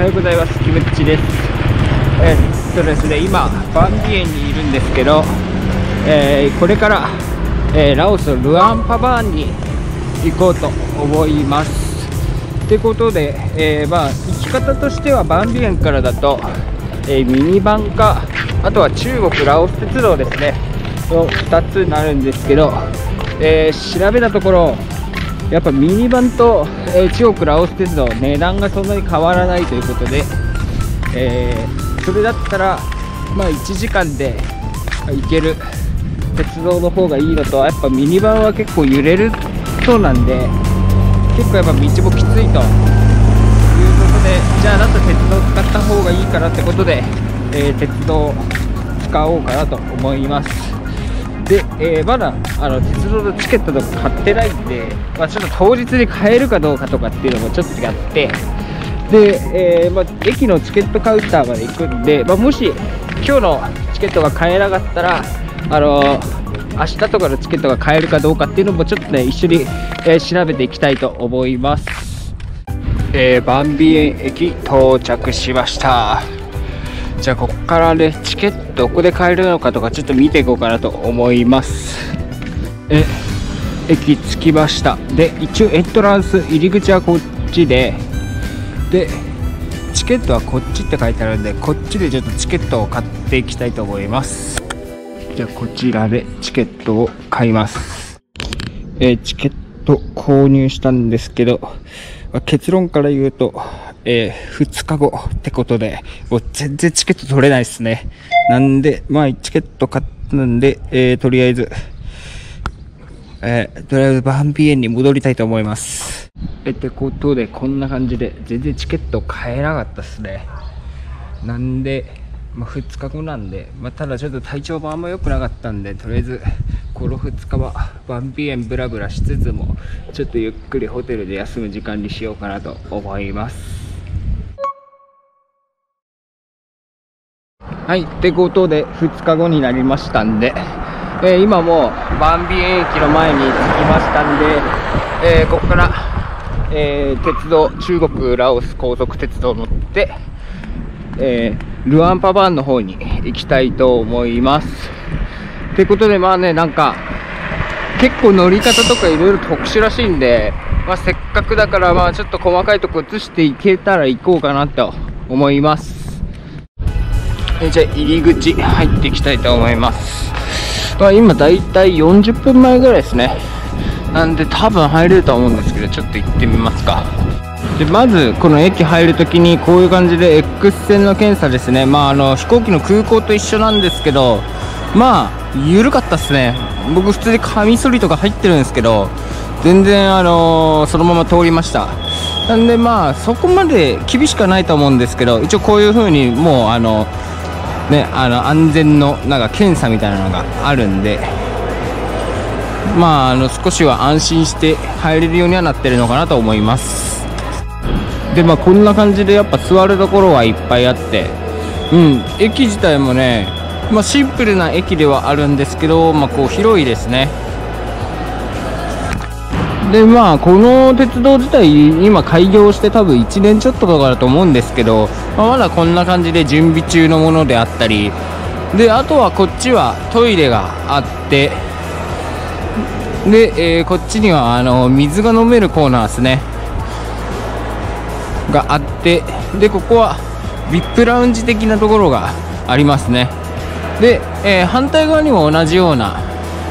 ようございます。キムッチです。ですね、今バンビエンにいるんですけど、これから、ラオスのルアンパバーンに行こうと思います。ってことで、行き方としてはバンビエンからだと、ミニバンか、あとは中国ラオス鉄道ですねの2つになるんですけど、調べたところやっぱミニバンと、中国ラオス鉄道値段がそんなに変わらないということで、それだったら1時間で行ける鉄道の方がいいのと、やっぱミニバンは結構揺れるそうなんで、結構やっぱ道もきついということで、じゃあだと鉄道使った方がいいかなってことで、鉄道を使おうかなと思います。で、まだ鉄道のチケットとか買ってないんで、ちょっと当日に買えるかどうかとかっていうのもちょっと違って、で、駅のチケットカウンターまで行くんで、もし今日のチケットが買えなかったら明日とかのチケットが買えるかどうかっていうのもちょっとね一緒に、調べていきたいと思います。バンビエン駅到着しました。じゃあここからねチケットどこで買えるのかとかちょっと見ていこうかなと思います。駅着きました。で一応エントランス入り口はこっちでチケットはこっちって書いてあるんで、こっちでちょっとチケットを買っていきたいと思います。じゃあこちらでチケットを買います。チケット購入したんですけど、結論から言うと、2日後ってことで、もう全然チケット取れないですね。なんで、チケット買ったんで、とりあえずバンビエンに戻りたいと思います。ってことで、こんな感じで、全然チケット買えなかったですね。なんで、2日後なんで、ただちょっと体調もあんま良くなかったんで、とりあえず、この2日はバンビエンブラブラしつつも、ちょっとゆっくりホテルで休む時間にしようかなと思います。はい、ってことで、2日後になりましたんで、今もうバンビエン駅の前に着きましたんで、ここから、鉄道、中国ラオス高速鉄道乗って、ルアンパバーンの方に行きたいと思います。ってことでなんか結構乗り方とかいろいろ特殊らしいんで、せっかくだからちょっと細かいとこ移していけたら行こうかなと思います。じゃあ入り口入っていきたいと思います。今だいたい40分前ぐらいですね。なんで多分入れるとは思うんですけど、ちょっと行ってみますか。でまずこの駅入るときにこういう感じで X 線の検査ですね。飛行機の空港と一緒なんですけど、緩かったっすね。僕普通にカミソリとか入ってるんですけど、全然そのまま通りました。なんでそこまで厳しくはないと思うんですけど、一応こういう風にもう安全の検査みたいなのがあるんで、少しは安心して入れるようにはなってるのかなと思います。でこんな感じでやっぱ座るところはいっぱいあって、駅自体もね、シンプルな駅ではあるんですけど、こう広いですね。でこの鉄道自体今開業して多分1年ちょっととかだと思うんですけど、まだこんな感じで準備中のものであったりで、あとはこっちはトイレがあって、で、こっちには水が飲めるコーナーですねがあって、でここは VIP ラウンジ的なところがありますね。で、反対側にも同じような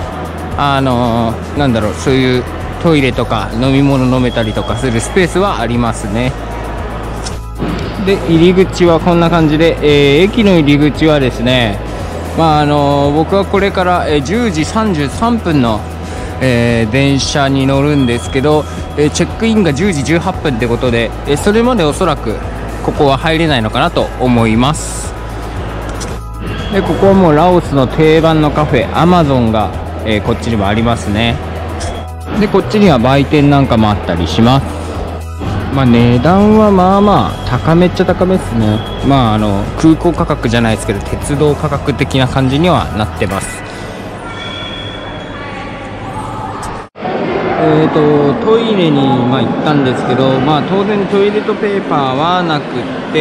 そういうトイレとか飲み物飲めたりとかするスペースはありますね。で入り口はこんな感じで、駅の入り口はですね、僕はこれから10時33分の、電車に乗るんですけど、チェックインが10時18分ってことで、それまでおそらくここは入れないのかなと思います。でここはもうラオスの定番のカフェアマゾンが、こっちにもありますね。でこっちには売店なんかもあったりします。値段は高めっちゃ高めですね。空港価格じゃないですけど鉄道価格的な感じにはなってます。 トイレに、行ったんですけど、当然トイレットペーパーはなくって、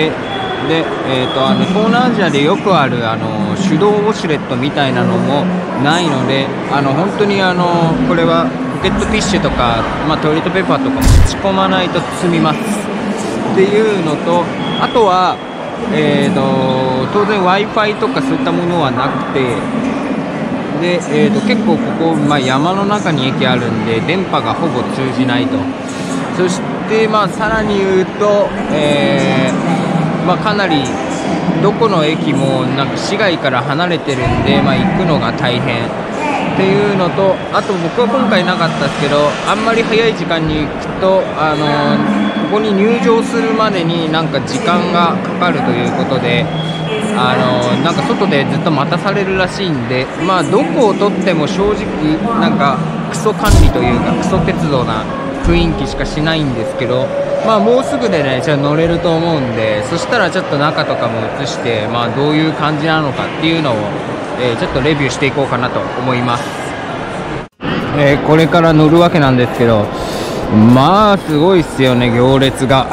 で、東南アジアでよくある手動ウォシュレットみたいなのもないので、本当にこれはポケットティッシュとか、トイレットペーパーとか持ち込まないと積みますっていうのと、あとは、当然 Wi-Fi とかそういったものはなくて、で、結構ここ、山の中に駅あるんで電波がほぼ通じないと。そして、さらに言うと、かなりどこの駅もなんか市街から離れてるんで、行くのが大変っていうのと、あと僕は今回なかったですけど、あんまり早い時間に行くと、ここに入場するまでになんか時間がかかるということで、なんか外でずっと待たされるらしいんで、どこを取っても正直なんかクソ管理というかクソ鉄道な雰囲気しかしないんですけど、もうすぐでねじゃあ乗れると思うんで、そしたらちょっと中とかも映して、どういう感じなのかっていうのを、ちょっとレビューしていこうかなと思います。これから乗るわけなんですけど、すごいっすよね、行列が。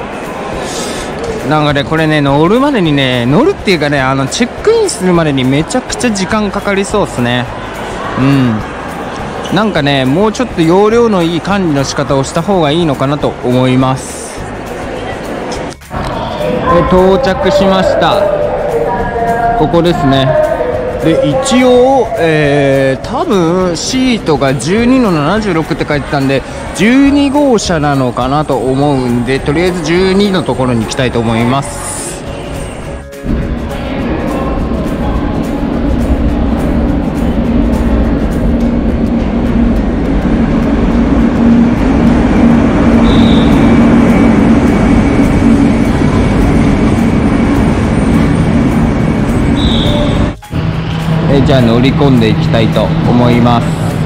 なんかね、これね、乗るまでにね、乗るっていうかね、チェックインするまでにめちゃくちゃ時間かかりそうっすね。なんかね、もうちょっと容量のいい管理の仕方をした方がいいのかなと思います。到着しました。ここですね。で、一応、多分シートが12の76って書いてたんで、12号車なのかなと思うんで、とりあえず12のところに行きたいと思います。じゃあ乗り込んでいきたいと思います。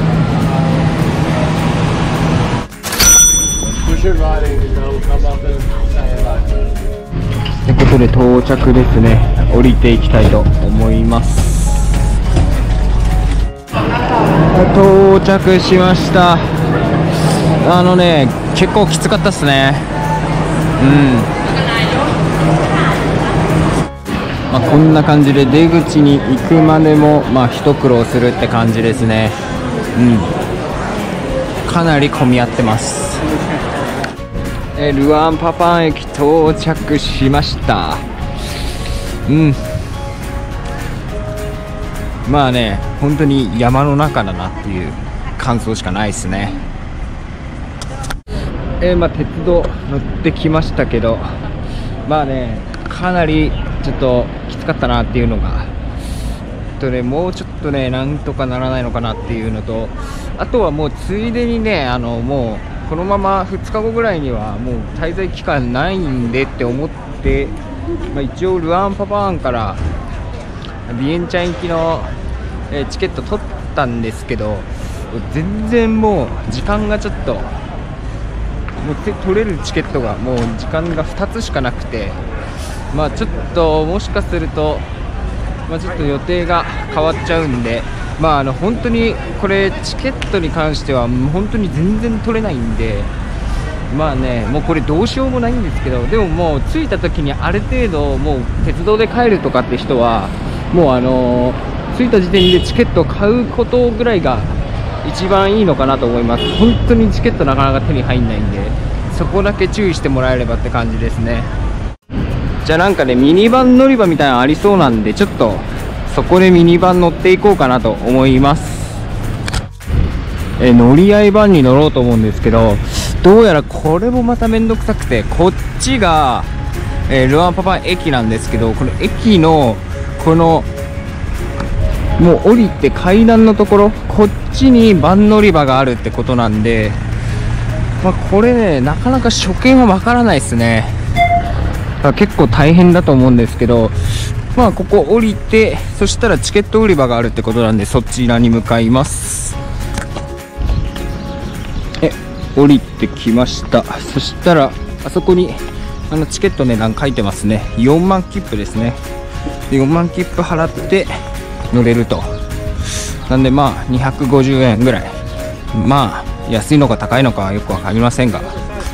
ということで到着ですね。降りていきたいと思います。到着しました。結構きつかったっすね。こんな感じで出口に行くまでも一苦労するって感じですね。かなり混み合ってます。ルアンパパン駅到着しました。本当に山の中だなっていう感想しかないですね。鉄道乗ってきましたけど、かなりちょっときつかったなっていうのが、もうちょっとねなんとかならないのかなっていうのと、あとはもうついでにね、もうこのまま2日後ぐらいにはもう滞在期間ないんでって思って、一応ルアンパパーンからビエンチャン行きのチケット取ったんですけど、全然もう時間がちょっともう取れるチケットがもう時間が2つしかなくて、ちょっともしかすると、ちょっと予定が変わっちゃうんで、本当にこれチケットに関しては本当に全然取れないんで、もうこれどうしようもないんですけど、でももう着いた時にある程度もう鉄道で帰るとかって人はもう着いた時点でチケットを買うことぐらいが一番いいのかなと思います。本当にチケットなかなか手に入んないんで、そこだけ注意してもらえればって感じですね。じゃあなんかね、ミニバン乗り場みたいなのありそうなんで、ちょっとそこでミニバン乗っていこうかなと思います。乗り合いバンに乗ろうと思うんですけど、どうやらこれもまためんどくさくて、こっちが、ルアンパパ駅なんですけど、この駅のこのもう降りて階段のところ、こっちにバン乗り場があるってことなんで、これねなかなか初見はわからないですね。結構大変だと思うんですけど、ここ降りて、そしたらチケット売り場があるってことなんで、そちらに向かいます。降りてきました。そしたらあそこにチケット値段書いてますね。4万切符ですね。で4万切符払って乗れると。なんで250円ぐらい。 安いのか高いのかはよく分かりませんが。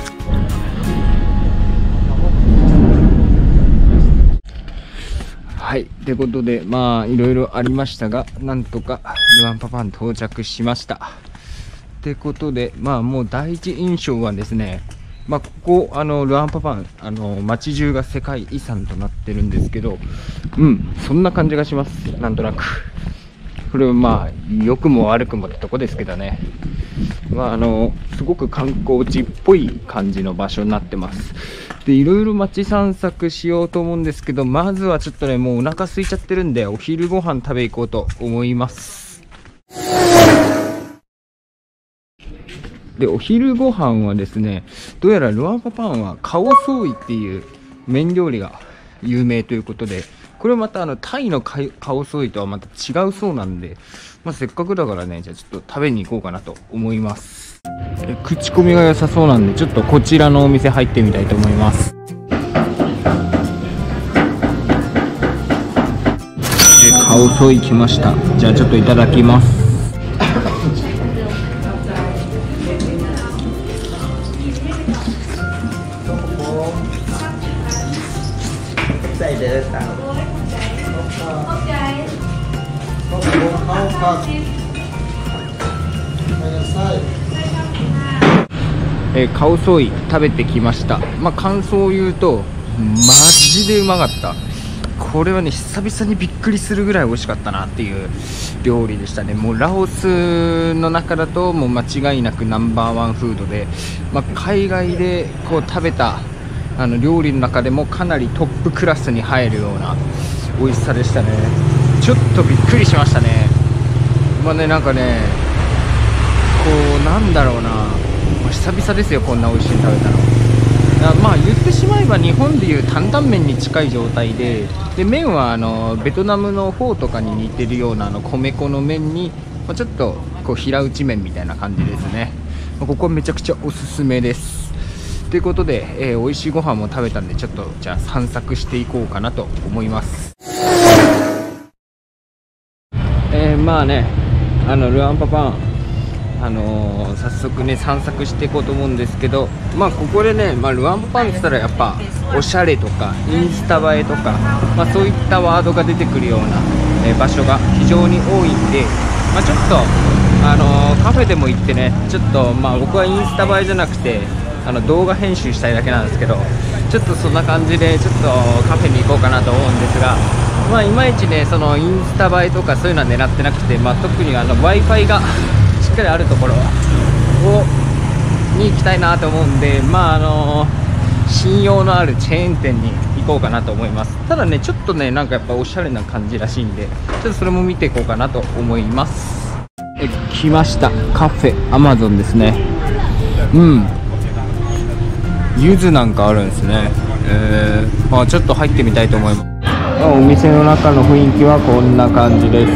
はい、ということで、まあいろいろありましたが、なんとかルアンパパン到着しました。ってことで、まあもう第一印象はですね、まあここルアンパパン街中が世界遺産となってるんですけど、そんな感じがします。なんとなく。これはまあ良くも悪くもってとこですけどね。まあすごく観光地っぽい感じの場所になってます。で、いろいろ街散策しようと思うんですけど、まずはちょっとね、もうお腹空いちゃってるんで、お昼ご飯食べ行こうと思います。で、お昼ご飯はですね、どうやらルアンパパンはカオソーイっていう麺料理が有名ということで、これまたタイのカオソーイとはまた違うそうなんで、まあ、せっかくだからね、じゃあちょっと食べに行こうかなと思います。口コミが良さそうなんで、ちょっとこちらのお店入ってみたいと思います。カオソイ来ました。じゃあちょっといただきます。カオソイ食べてきました。まあ感想を言うとマジでうまかった。これはね、久々にびっくりするぐらい美味しかったなっていう料理でしたね。もうラオスの中だともう間違いなくナンバーワンフードで、まあ、海外でこう食べた料理の中でもかなりトップクラスに入るような美味しさでしたね。ちょっとびっくりしましたね。まあね、なんかね、こうなんだろうな、久々ですよ、こんな美味しいの食べたの。まあ言ってしまえば日本でいう担々麺に近い状態で、麺はベトナムのフォーとかに似てるような米粉の麺に、ちょっとこう平打ち麺みたいな感じですね。ここめちゃくちゃおすすめです。ということで、美味しいご飯も食べたんで、ちょっとじゃあ散策していこうかなと思います。まあね、ルアンパパン早速ね散策していこうと思うんですけど、まあここでね、ルアンパパンって言ったらやっぱおしゃれとかインスタ映えとか、そういったワードが出てくるような、場所が非常に多いんで、ちょっとカフェでも行ってね、ちょっと僕はインスタ映えじゃなくて動画編集したいだけなんですけど、ちょっとそんな感じでちょっとカフェに行こうかなと思うんですが、いまいちねそのインスタ映えとかそういうのは狙ってなくて、特にWi-Fi がしっかりあるところに行きたいなと思うんで、信用のあるチェーン店に行こうかなと思います。ただね、ちょっとね、なんかやっぱおしゃれな感じらしいんで、ちょっとそれも見ていこうかなと思います。来ました。カフェアマゾンですね。柚子なんかあるんですね。ちょっと入ってみたいと思います。お店の中の雰囲気はこんな感じです。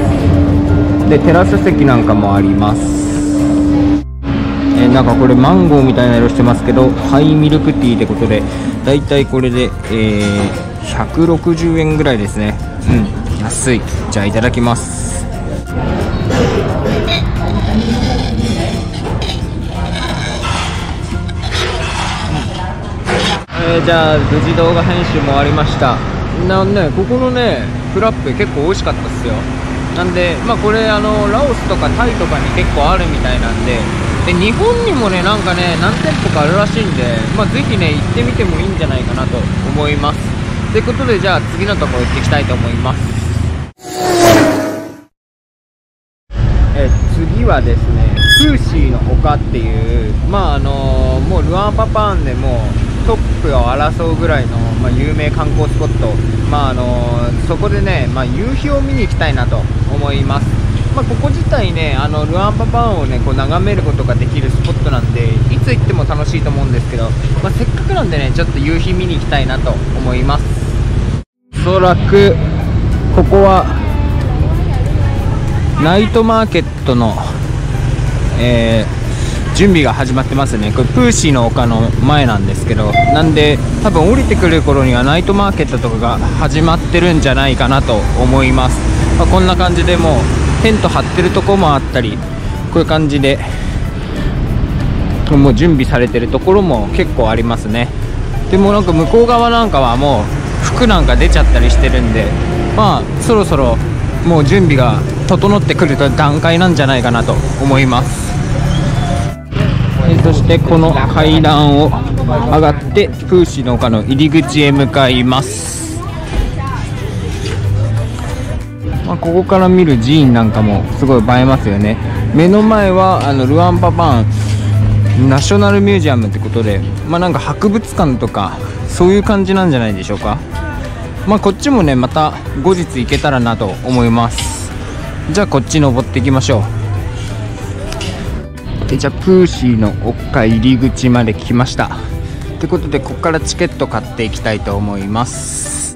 で、テラス席なんかもあります。なんかこれマンゴーみたいな色してますけど、ハイミルクティーってことで、だいたいこれで、160円ぐらいですね。安い。じゃあいただきます。じゃあ無事動画編集も終わりました。ここのねフラッペ結構美味しかったっすよ。なんでこれラオスとかタイとかに結構あるみたいなんで、日本にもねなんかね何店舗かあるらしいんで、ぜひね行ってみてもいいんじゃないかなと思います。ということで、じゃあ次のところ行っていきたいと思います。次はですね、プーシーの丘っていうもうルアンパパンでもトップを争うぐらいの、有名観光スポット、そこでね、夕日を見に行きたいなと思います。ここ自体ね、ルアンパパンをねこう眺めることができるスポットなんで、いつ行っても楽しいと思うんですけど、せっかくなんでね、ちょっと夕日見に行きたいなと思います。おそらくここはナイトマーケットの、準備が始まってますね。これプーシーの丘の前なんですけど、なんで多分降りてくる頃にはナイトマーケットとかが始まってるんじゃないかなと思います。こんな感じでもうテント張ってるとこもあったり、こういう感じでもう準備されてるところも結構ありますね。でもなんか向こう側なんかはもう服なんか出ちゃったりしてるんで、まあそろそろもう準備が整ってくる段階なんじゃないかなと思います。そしてこの階段を上がってプーシーの丘の入り口へ向かいます。ここから見る寺院なんかもすごい映えますよね。目の前はルアンパパンナショナルミュージアムってことで、なんか博物館とかそういう感じなんじゃないでしょうか。こっちもねまた後日行けたらなと思います。じゃあこっち登っていきましょう。じゃあプーシーの丘入り口まで来ましたってことで、ここからチケット買っていきたいと思います。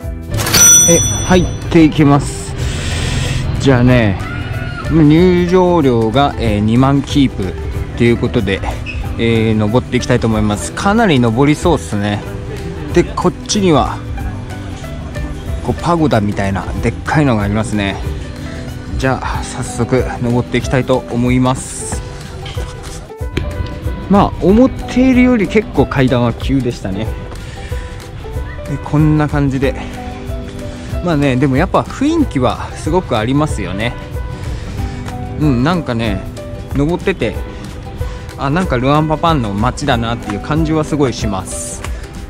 入っていきます。じゃあね、入場料が2万キープということで、登っていきたいと思います。かなり登りそうですね。でこっちにはこうパゴダみたいなでっかいのがありますね。じゃあ早速登っていきたいと思います。思っているより結構階段は急でしたね。でこんな感じででもやっぱ雰囲気はすごくありますよね。なんかね登っててなんかルアンパパンの街だなっていう感じはすごいします。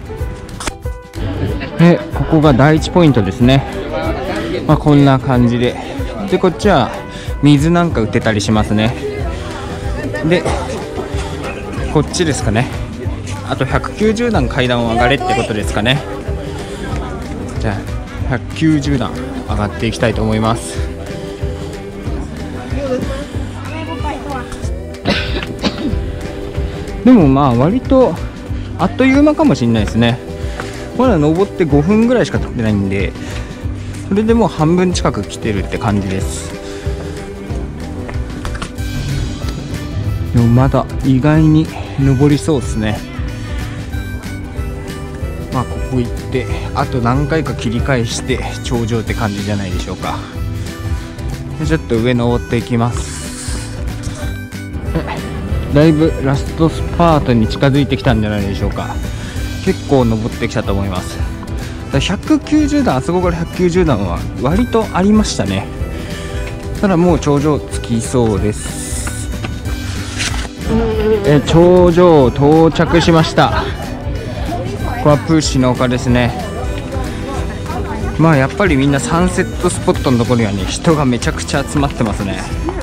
ここが第1ポイントですね。こんな感じで、こっちは水なんか売ってたりしますね。でこっちですかね。あと190段階段を上がれってことですかね。じゃあ190段上がっていきたいと思います。でも割とあっという間かもしれないですね。まだ登って5分ぐらいしか経ってないんで、それでもう半分近く来てるって感じです。でもまだ意外に登りそうですね。ここ行ってあと何回か切り返して頂上って感じじゃないでしょうか。ちょっと上登っていきます。だいぶラストスパートに近づいてきたんじゃないでしょうか。結構登ってきたと思います。190段、あそこから190段は割とありましたね。ただもう頂上着きそうです。頂上到着しました。ここはプーシーの丘ですね。やっぱりみんなサンセットスポットのところにはね人がめちゃくちゃ集まってますね。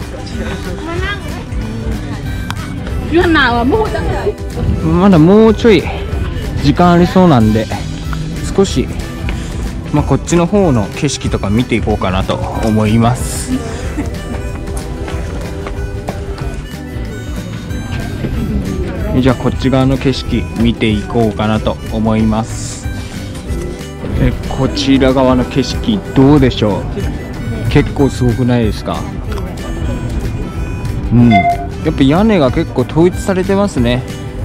まだもうちょい時間ありそうなんで、少しこっちの方の景色とか見ていこうかなと思います。じゃあこっち側の景色見ていこうかなと思います。こちら側の景色どうでしょう。結構すごくないですか。やっぱ屋根が結構統一されてますね。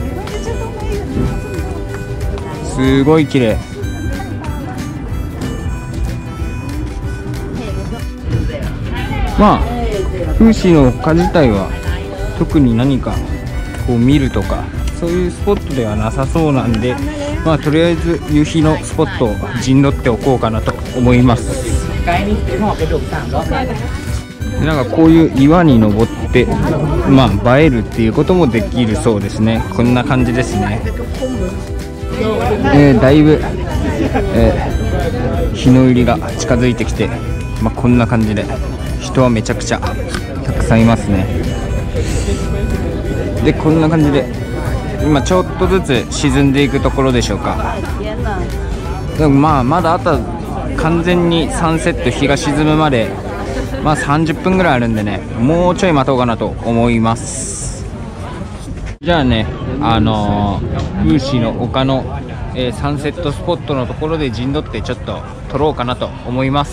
すごい綺麗。プーシーの丘自体は特に何かこう見るとかそういうスポットではなさそうなんで、とりあえず夕日のスポットを陣取っておこうかなと思います。なんかこういう岩に登って映えるっていうこともできるそうですね。こんな感じですね。だいぶ、日の入りが近づいてきて、こんな感じで人はめちゃくちゃたくさんいますね。でこんな感じで今ちょっとずつ沈んでいくところでしょうか。でもまだあと完全にサンセット日が沈むまで30分ぐらいあるんでね、もうちょい待とうかなと思います。じゃあねプーシーの丘の、サンセットスポットのところで陣取ってちょっと撮ろうかなと思います。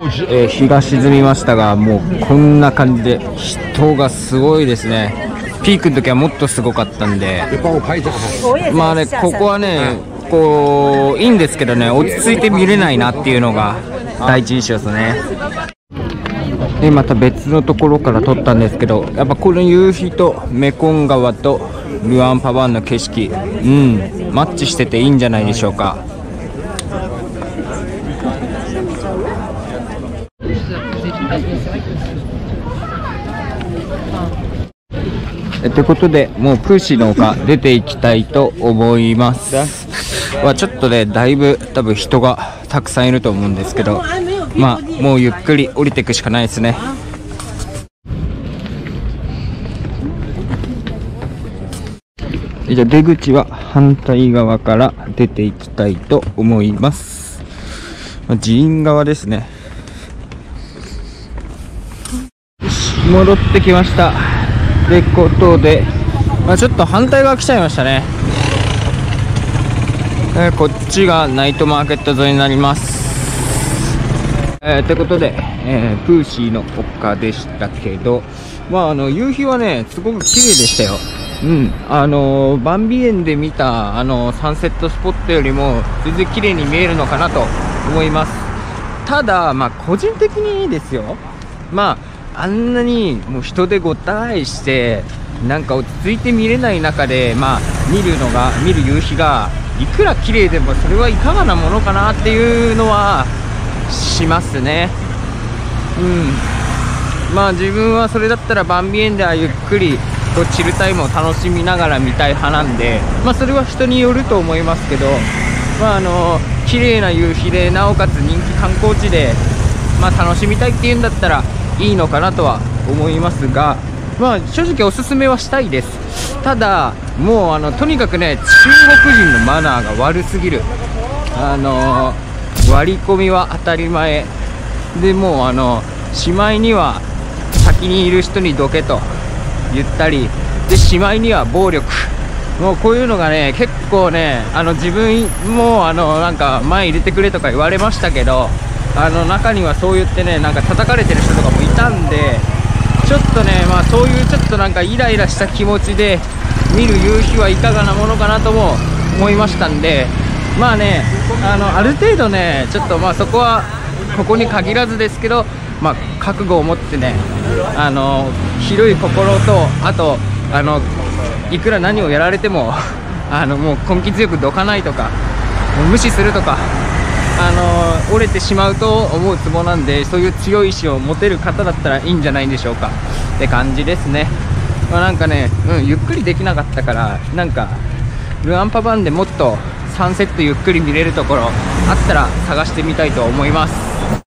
日が沈みましたが、もうこんな感じで人がすごいですね。ピークの時はもっとすごかったんで、まあね、ここはね、こういいんですけどね、落ち着いて見れないなっていうのが第一印象ですね。でまた別のところから撮ったんですけど、やっぱこの夕日とメコン川とルアンパバンの景色、マッチしてていいんじゃないでしょうか。ってことで、もうプーシーの丘出ていきたいと思います。ちょっとね、だいぶ多分人がたくさんいると思うんですけど、まあもうゆっくり降りていくしかないですね。じゃあ出口は反対側から出ていきたいと思います。寺院側ですね。戻ってきました。ってことで、ちょっと反対側来ちゃいましたね。こっちがナイトマーケット沿いになります。ってことで、プーシーの丘でしたけど、夕日はねすごく綺麗でしたよ。バンビエンで見たサンセットスポットよりも全然綺麗に見えるのかなと思います。ただ個人的にですよ、あんなにもう人でごった返してなんか落ち着いて見れない中で、見る夕日がいくら綺麗でもそれはいかがなものかなっていうのはしますね。自分はそれだったらバンビエンではゆっくりこうチルタイムを楽しみながら見たい派なんで、それは人によると思いますけど、綺麗な夕日でなおかつ人気観光地で、楽しみたいっていうんだったらいいのかなとは思いますが、正直おすすめはしたいです。ただもうとにかくね、中国人のマナーが悪すぎる。割り込みは当たり前で、もうしまいには先にいる人にどけと言ったりで、しまいには暴力、もうこういうのがね結構ね、自分もなんか前入れてくれとか言われましたけど、中にはそう言ってね、なんか叩かれてる人とかもいたんで、ちょっとねそういうちょっとなんかイライラした気持ちで見る夕日はいかがなものかなとも思いましたんで、ある程度ねちょっとそこはここに限らずですけど、覚悟を持ってね、広い心と、あといくら何をやられてももう根気強くどかないとか、もう無視するとか、折れてしまうと思うツボなんで、そういう強い意志を持てる方だったらいいんじゃないでしょうかって感じですね。なんかね、ゆっくりできなかったから、なんかルアンパバンでもっとサンセットゆっくり見れるところあったら探してみたいと思います。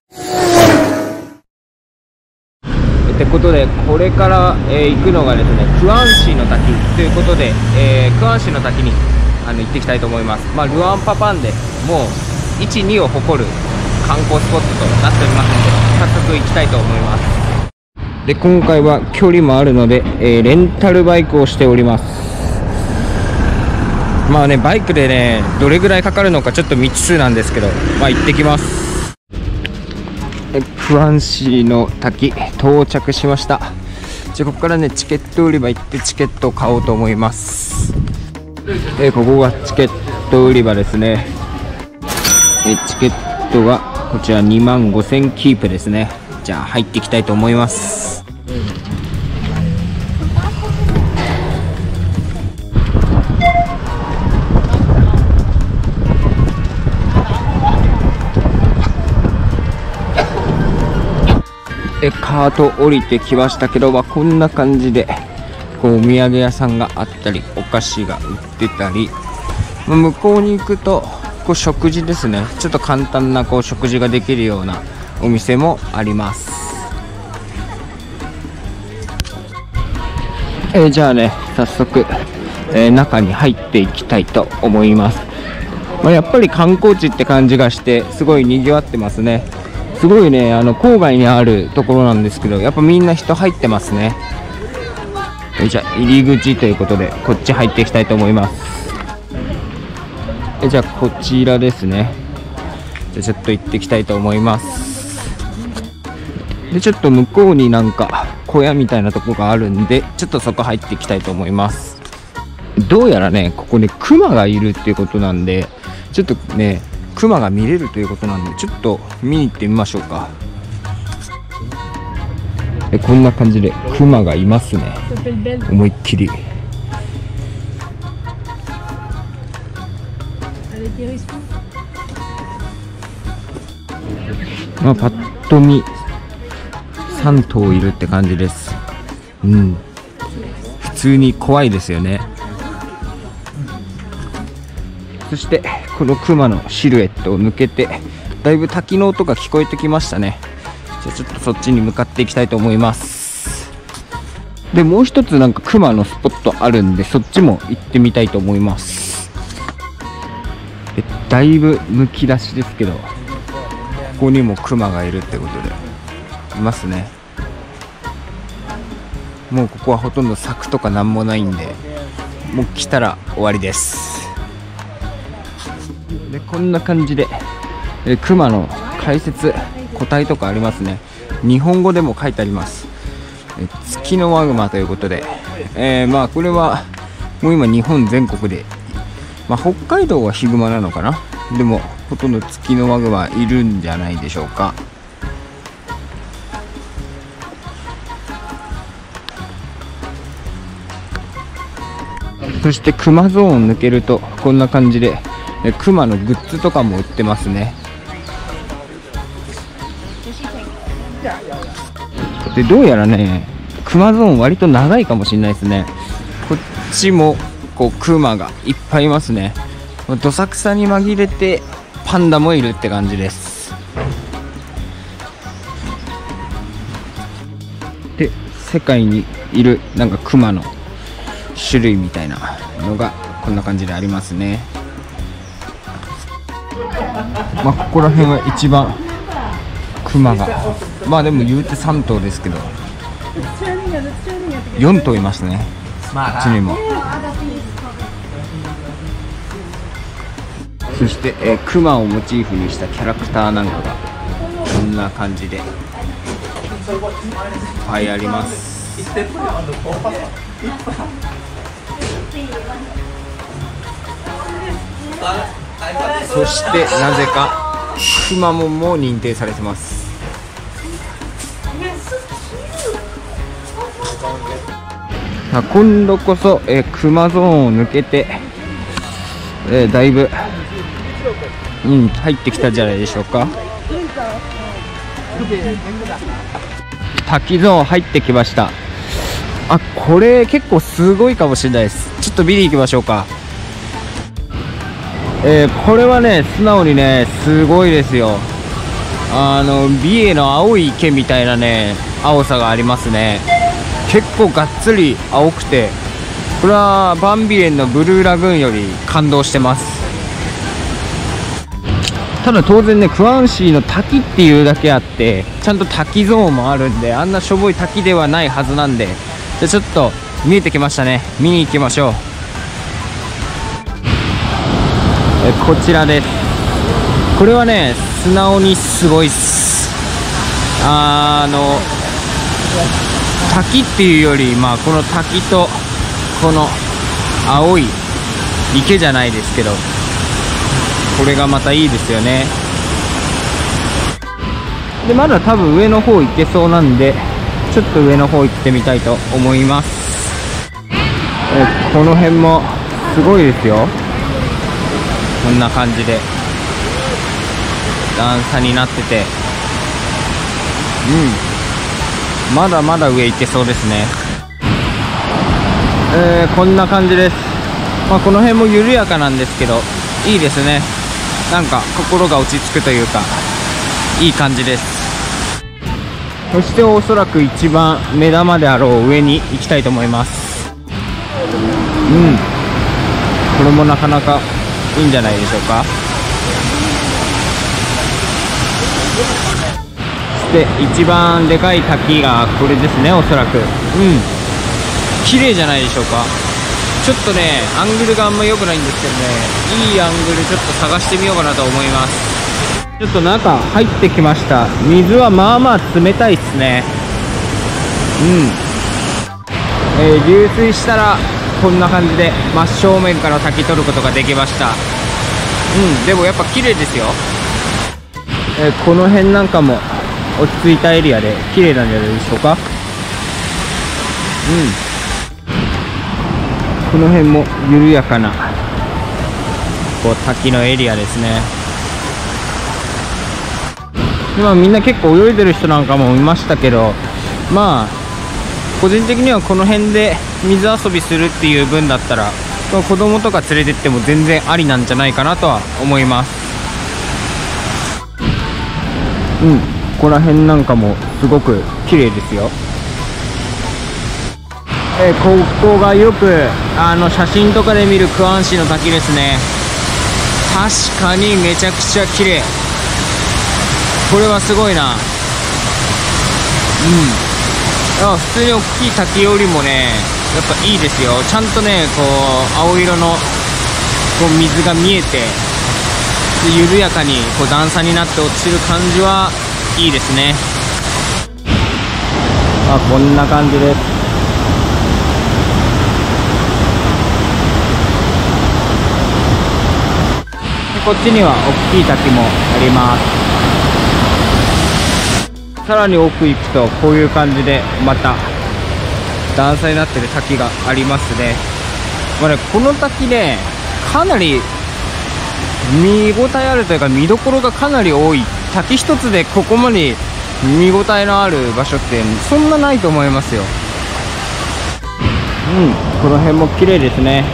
ってことで、これから、行くのがですね、クアンシーの滝ということで、クアンシーの滝に行っていきたいと思います。ルアンパパンでもう1、2を誇る観光スポットとなっておりますので、早速行きたいと思います。で、今回は距離もあるので、レンタルバイクをしております。バイクでねどれぐらいかかるのかちょっと未知数なんですけど、行ってきます。クアンシーの滝到着しました。ここからねチケット売り場行ってチケットを買おうと思います。ここがチケット売り場ですね。チケットがこちら25,000キープですね。じゃあ入っていきたいと思います。カート降りてきましたけど、こんな感じでこうお土産屋さんがあったり、お菓子が売ってたり、向こうに行くとこう食事ですね、ちょっと簡単なこう食事ができるようなお店もあります。じゃあね早速、中に入っていきたいと思います。やっぱり観光地って感じがしてすごい賑わってますね。すごいね郊外にあるところなんですけど、やっぱみんな人入ってますね。じゃあ入り口ということでこっち入っていきたいと思います。じゃあこちらですね。じゃあちょっと行っていきたいと思います。 でちょっと向こうになんか小屋みたいなとこがあるんで、ちょっとそこ入っていきたいと思います。どうやらね、ここねクマがいるっていうことなんで、ちょっとねクマが見れるということなんで、ちょっと見に行ってみましょうか。こんな感じでクマがいますね、思いっきり。まあパッと見3頭いるって感じです。普通に怖いですよね。そしてこのクマのシルエットを抜けて、だいぶ滝の音が聞こえてきましたね。じゃあちょっとそっちに向かっていきたいと思います。でもう一つなんかクマのスポットあるんで、そっちも行ってみたいと思います。だいぶむき出しですけど、ここにもクマがいるってことでいますね。もうここはほとんど柵とかなんもないんで、もう来たら終わりです。でこんな感じでクマの解説個体とかありますね。日本語でも書いてあります。月のワグマということで、まあこれはもう今日本全国で、まあ、北海道はヒグマなのかな。でもほとんど月のワグマいるんじゃないでしょうか。そしてクマゾーンを抜けるとこんな感じでクマのグッズとかも売ってますね。でどうやらねクマゾーン割と長いかもしれないですね。こっちもこうクマがいっぱいいますね。どさくさに紛れてパンダもいるって感じです。で世界にいるなんかクマの種類みたいなのがこんな感じでありますね。まあここら辺は一番クマが、まあでも言うて3頭ですけど4頭いますね、こっちにも。そして、クマをモチーフにしたキャラクターなんかがこんな感じでいっぱいあります。そしてなぜかくまモンも認定されてます。今度こそクマゾーンを抜けて、だいぶ、入ってきたんじゃないでしょうか。滝ゾーン入ってきました。あ、これ結構すごいかもしれないです。ちょっと見に行きましょうか。これはね素直にねすごいですよ。美瑛の青い池みたいなね青さがありますね。結構がっつり青くて、これはバンビエンのブルーラグーンより感動してます。ただ当然ねクワンシーの滝っていうだけあってちゃんと滝ゾーンもあるんで、あんなしょぼい滝ではないはずなんで、じゃあちょっと見えてきましたね、見に行きましょう。こちらです。これはね素直にすごいっす。滝っていうより、まあこの滝とこの青い池じゃないですけど、これがまたいいですよね。でまだ多分上の方行けそうなんで、ちょっと上の方行ってみたいと思います。この辺もすごいですよ。こんな感じで段差になってて、まだまだ上行けそうですね。こんな感じです。まあ、この辺も緩やかなんですけどいいですね。なんか心が落ち着くというかいい感じです。そしておそらく一番目玉であろう上に行きたいと思います。これもなかなかいいんじゃないでしょうか。そして一番でかい滝がこれですね、おそらく。綺麗じゃないでしょうか。ちょっとねアングルがあんま良くないんですけどね、いいアングルちょっと探してみようかなと思います。 ちょっと中入ってきました。水はまあまあ冷たいっすね。流水したらこんな感じで真正面から滝取ることができました。でもやっぱ綺麗ですよ。この辺なんかも落ち着いたエリアで綺麗なんじゃないでしょうか。この辺も緩やかなこう滝のエリアですね。今みんな結構泳いでる人なんかもいましたけど、まあ個人的にはこの辺で水遊びするっていう分だったら子供とか連れてっても全然ありなんじゃないかなとは思います。ここら辺なんかもすごく綺麗ですよ。ここがよく写真とかで見るクアン市の滝ですね。確かにめちゃくちゃ綺麗。これはすごいな。普通に大きい滝よりもねやっぱいいですよ。ちゃんとねこう青色のこう水が見えて緩やかにこう段差になって落ちる感じはいいですね。こんな感じです。こっちには大きい滝もあります。さらに奥行くとこういう感じでまた段差になってる滝がありますね。この滝ねかなり見応えあるというか見どころがかなり多い。滝一つでここまで見応えのある場所ってそんなないと思いますよ。この辺も綺麗ですね。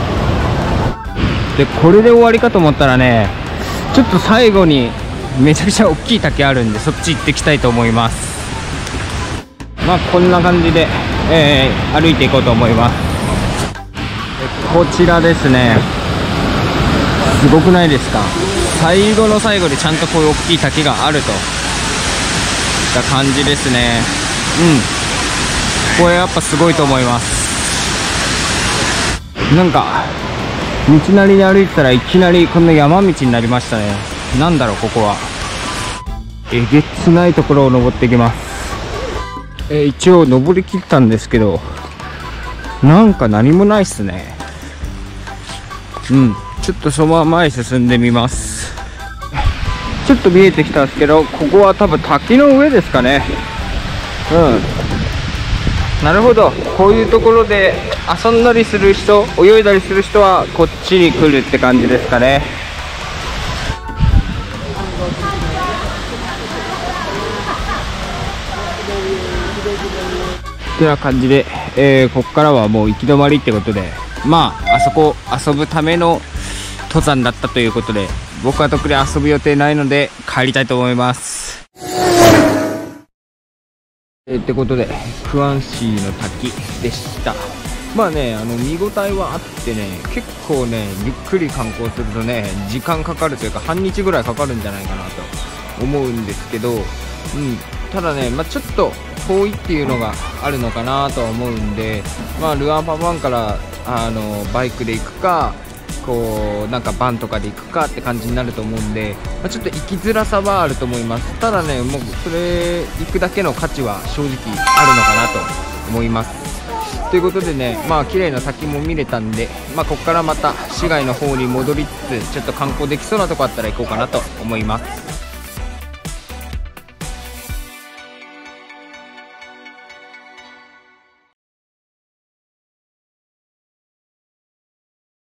でこれで終わりかと思ったらねちょっと最後にめちゃくちゃ大きい滝あるんでそっち行ってきたいと思います。こんな感じで、歩いていこうと思います。こちらですね。すごくないですか。最後の最後でちゃんとこういう大きい滝があるといった感じですね。これやっぱすごいと思います。なんか道なりに歩いてたらいきなりこんな山道になりましたね。なんだろうここは。えげつないところを登っていきます。一応登りきったんですけどなんか何もないっすね。ちょっとそのまま前進んでみます。ちょっと見えてきたんですけどここは多分滝の上ですかね。なるほど。こういうところで遊んだりする人泳いだりする人はこっちに来るって感じですかね。ってな感じで、ここからはもう行き止まりってことであそこ遊ぶための登山だったということで僕は特に遊ぶ予定ないので帰りたいと思います。ってことでクアンシーの滝でした。見応えはあってね結構ねゆっくり観光するとね時間かかるというか半日ぐらいかかるんじゃないかなと思うんですけど、ただねちょっと遠いっていうのがあるのかなとは思うんでルアンパパンからバイクで行くかこうなんかバンとかで行くかって感じになると思うんで、ちょっと行きづらさはあると思います。ただねもうそれ行くだけの価値は正直あるのかなと思います。ということでね綺麗な滝も見れたんでここからまた市街の方に戻りつつちょっと観光できそうなとこあったら行こうかなと思います。